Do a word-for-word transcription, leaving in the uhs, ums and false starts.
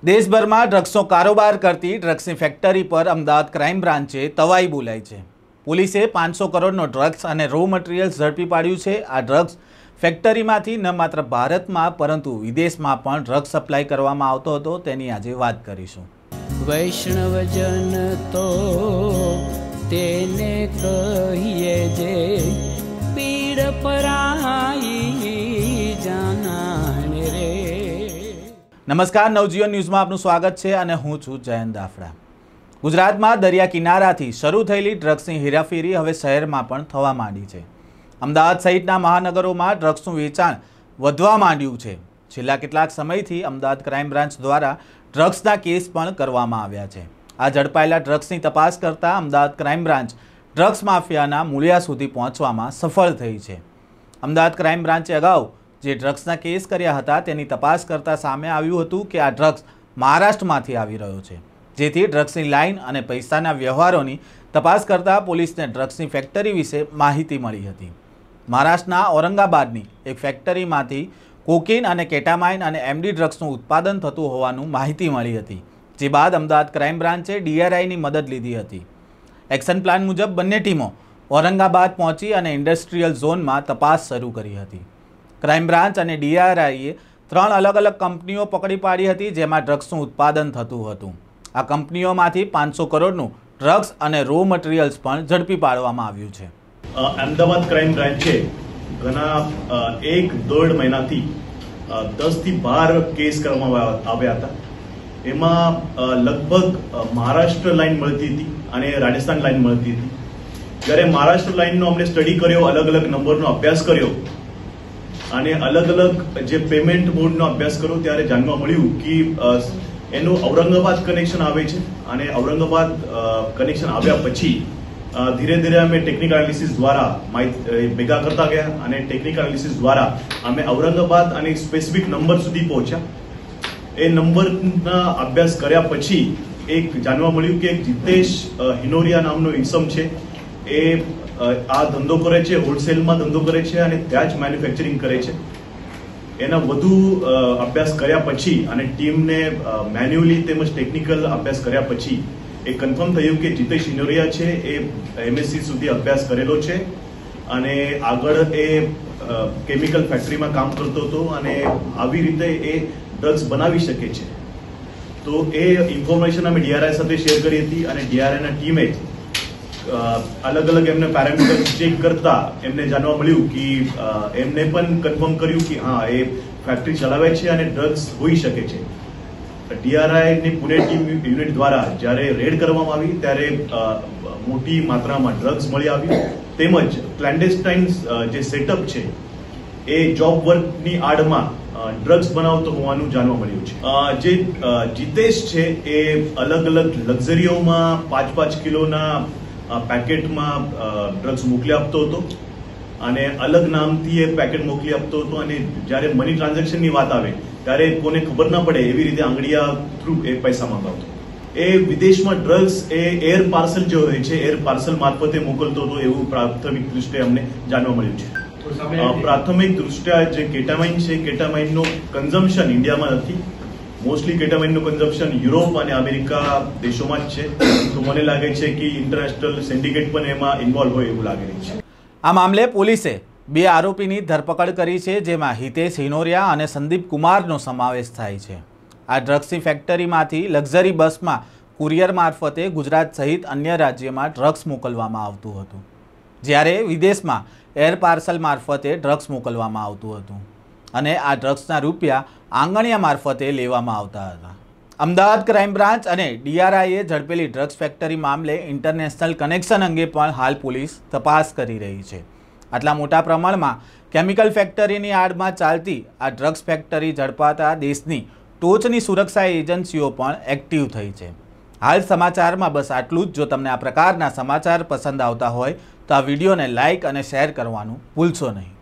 देशभर में ड्रग्सनो कारोबार करती ड्रग्सनी फेक्टरी पर अमदावाद क्राइम ब्रांचे तवाई बोलाई है। पुलिसे पांच सौ करोड़नो ड्रग्स और रो मटीरियल्स झड़पी पाड्यु छे। आ ड्रग्स फेक्टरी में न मात्र भारत में परंतु विदेश में पण ड्रग्स सप्लाय करवामां आवतो हतो तेनी आजे वात करीशुं। वैष्णवजन तो तेने कहिए जे पीड़ पराई जाना रे। नमस्कार, नवजीवन न्यूज में आपनु स्वागत है और हूँ छूं जयंत दाफड़ा। गुजरात में दरिया किनाराथी शरू थयेली ड्रग्सनी हेराफेरी हवे शहर में पण थवा मांडी छे। अमदावाद सहितना महानगरों में ड्रग्सनुं वेचाण वधवा मांड्युं छे। छेल्ला केटलाक समयथी अमदावाद क्राइम ब्रांच द्वारा ड्रग्सना केस पण करवामां आव्या छे। आ झड़पायेला ड्रग्सनी तपास करता अमदावाद क्राइम ब्रांच ड्रग्स माफियाना मूळिया सुधी पहोंचवामां सफल थई छे। अमदावाद क्राइम ब्रांचे अगाऊ जे ड्रग्सना केस कर्या हता तेनी तपास करता सामे आव्युं हतुं के आ ड्रग्स महाराष्ट्रमांथी आवी रह्यो छे, जेथी ड्रग्सनी लाइन अने पैसाना व्यवहारोनी तपास करता पोलीसने ड्रग्सनी फेक्टरी विषे माहिती मळी हती। महाराष्ट्રના औरंगाबादनी एक फेक्टरीमांथी कोकेन अने केटामाइन अने एमडी ड्रग्सनुं उत्पादन थतुं होवानुं माहिती मळी हती। जे बाद अमदावाद क्राइम ब्रांचे डीआरआईनी मदद लीधी हती। एक्शन प्लान मुजब बंने टीमों औरंगाबाद पहोंची अने इंडस्ट्रीयल झोनमां तपास शरू करी हती। क्राइम ब्रांच अने डीआरआईए त्रण अलग अलग कंपनीओ पकड़ी पाड़ी हती, जेमां ड्रग्सनुं उत्पादन थतुं हतुं। आ कंपनीओमांथी पांच सौ करोड़नुं ड्रग्स अने रो मटीरियल्स पण झड़पी पाडवामां आव्युं छे। अमदावाद क्राइम ब्रांचे घना एक दौड़ महीना थी दस थी बार केस करवामां आव्या हता। एमां लगभग महाराष्ट्र लाइन मळती थी अने राजस्थान लाइन मळती थी। ज्यारे महाराष्ट्र लाइननो अमने स्टडी कर्यो, अलग अलग नंबरनो अभ्यास कर्यो અને અલગ અલગ જે પેમેન્ટ મોડનો અભ્યાસ કર્યો ત્યારે જાણવા મળ્યું કે એનું ઔરંગાબાદ કનેક્શન આવે છે અને ઔરંગાબાદ કનેક્શન આવ્યા પછી ધીરે ધીરે અમે ટેકનિકલ એનાલિસિસ દ્વારા ભેગા કરતા ગયા અને ટેકનિકલ એનાલિસિસ દ્વારા અમે ઔરંગાબાદ અને સ્પેસિફિક નંબર સુધી પહોંચ્યા। એ નંબરના અભ્યાસ કર્યા પછી એક જાણવા મળ્યું કે એક જીતેશ હિનોરિયા નામનો ઇસમ છે, એ आ धंधो करे छे, होलसेल में धंधो करे छे अने त्यां ज मैन्युफेक्चरिंग करे छे। एना वधु अभ्यास कर्या पछी अने टीमने मैन्युअली तेमज टेक्निकल अभ्यास कर्या पछी ए कन्फर्म थयुं के जितेश हिनोरिया छे ए एमएससी सुधी अभ्यास करेलो छे अने आगळ ए केमिकल फैक्टरी में काम करतो हतो अने आवी रीते ए ड्रग्स बनावी शके छे। तो ए इन्फॉर्मेशन अमे डीआरआई साथे शेर करी हती अने डीआरआई ना टीमे अलग अलग एमने पेरामीटर चेक करता एमने जानवा मळ्युं कि एमने पण कन्फर्म कर्युं कि हाँ ए फैक्टरी चलावे छे अने ड्रग्स होई शके छे। डीआरआई ની પુણે ટીમ યુનિટ દ્વારા જ્યારે રેડ કરવામાં આવી ત્યારે મોટી માત્રામાં ડ્રગ્સ મળી આવ્યું, તેમજ ક્લેન્ડેસ્ટાઇન જે સેટઅપ છે એ જોબ વર્કની આડમાં ડ્રગ્સ બનાવતો હોવાનું જાણવા મળ્યું છે। જે જીતેશ છે એ અલગ અલગ લક્ઝરીઓમાં પાંચ પાંચ કિલોના पैकेट में ड्रग्स मोकली आपतो हतो अने अलग नामथी ए पैकेट मोकली आपतो हतो अने ज्यारे मनी ट्रांजेक्शन नी वात आवे त्यारे कोने खबर ना पड़े एवी रीते आंगड़िया थ्रू ए पैसा मांगवतो। ए विदेश में ड्रग्स ए एयर पार्सल जो होय छे एयर पार्सल मार्फते मोकलतो हतो एवुं प्राथमिक दृष्टिए अमने जाणवा मळ्युं छे। प्राथमिक दृष्टिए जे केटामाइन छे केटामाइननो कन्जम्पशन इंडिया में नथी, मोस्टली केटामाइनનું કન્ઝમ્પશન યુરોપ અને અમેરિકા દેશોમાં જ છે। તો મને લાગે છે કે ઇન્ટરનેશનલ સિન્ડિકેટ પણ એમાં ઇન્વોલ્વ હોય એવું લાગે છે। આ મામલે પોલીસે બે આરોપીની ધરપકડ કરી છે, જેમાં હિતેશ હિનોરિયા અને સંદીપ કુમારનો સમાવેશ થાય છે। આ ડ્રગ્સની ફેક્ટરીમાંથી લક્ઝરી બસમાં કુરિયર મારફતે ગુજરાત સહિત અન્ય રાજ્યમાં ડ્રગ્સ મોકલવામાં આવતું હતું, જ્યારે વિદેશમાં એર પાર્સલ મારફતે ડ્રગ્સ મોકલવામાં આવતું હતું અને આ ડ્રગ્સના રૂપિયા આંગણિયા મારફતે લેવામાં આવતા હતા। અમદાવાદ ક્રાઇમ બ્રાન્ચ અને ડીઆરઆઈએ ઝડપેલી ડ્રગ્સ ફેક્ટરી મામલે ઇન્ટરનેશનલ કનેક્શન અંગે પણ હાલ પોલીસ તપાસ કરી રહી છે। આટલા મોટા પ્રમાણમાં કેમિકલ ફેક્ટરીની આડમાં ચાલતી આ ડ્રગ્સ ફેક્ટરી ઝડપાતા દેશની ટોચની સુરક્ષા એજન્સીઓ પણ એક્ટિવ થઈ છે। હાલ સમાચારમાં બસ આટલું જ। જો તમને આ પ્રકારના સમાચાર પસંદ આવતા હોય તો આ વિડીયોને લાઇક અને શેર કરવાનું ભૂલશો નહીં।